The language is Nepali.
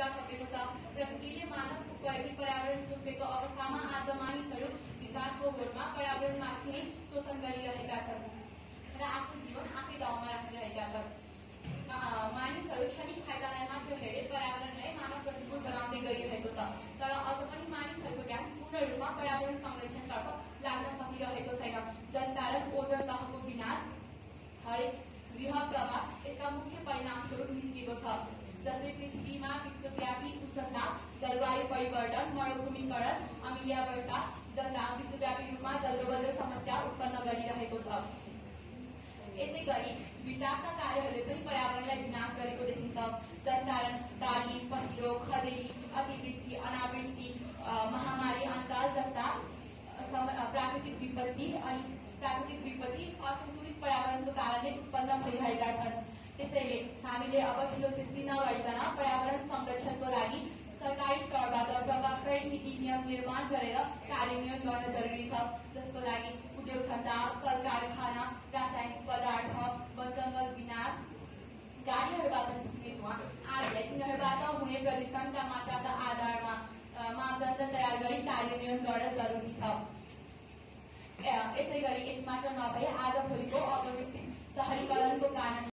मुद्दा थपेको छ। प्रकृतिले मानवको उपयोगी पर्यावरण सुम्पेको अवस्थामा आज मानिसहरू विकासको होडमा पर्यावरणमाथि नै शोषण गरिरहेका छन् र आफ्नो जीवन आफै दाउमा राखिरहेका छन्। मानिसहरू क्षणिक फाइदालाई मात्र हेरे पर्यावरणलाई मानव प्रतिकूल बनाउँदै गइरहेको छ, तर अझ पनि मानिसहरूको ध्यान पूर्ण रूपमा पर्यावरण संरक्षणतर्फ लाग्न सकिरहेको छैन, जसकारण ओजोन तहको विनाश, हरित गृह प्रभाव यसका मुख्य परिणामस्वरूप निस्किएको छ, जसले पृथ्वीमा विश्वव्यापी उष्णता, जलवायु परिवर्तन, मरुभूमीकरण, अम्लीय वर्षा जस्ता विश्वव्यापी रूपमा जलरोधक समस्या उत्पन्न गरिरहेको छ। यसै गरी विकासका कार्यहरूले पनि पर्यावरणलाई विनाश गरेको देखिन्छ, जसकारण बाढी, पहिरो, खडेरी, अतिवृष्टि, अनावृष्टि, महामारी, अन्तराल जस्ता प्राकृतिक विपत्ति असन्तुलित पर्यावरणको कारणले उत्पन्न भइरहेका छन्। त्यसैले हामीले अब ठूलो सृष्टि नगरिकन पर्यावरण संरक्षणको लागि सरकारी स्तरबाट प्रभावकारी नीति नियम निर्माण गरेर कार्यान्वयन गर्न जरुरी छ, जसको लागि उद्योग धन्दा, कल कारखाना, रासायनिक पदार्थ, वनजङ्गल विनाश, गाडीहरूबाट निस्किने धुवा आदिलाई तिनीहरूबाट हुने प्रदूषणका मात्राका आधारमा मापदण्ड तयार गरी कार्यान्वयन गर्न जरुरी छ। यसै गरी यति मात्र नभए आज भोलिको अव्यवस्थित शहरीकरणको कारण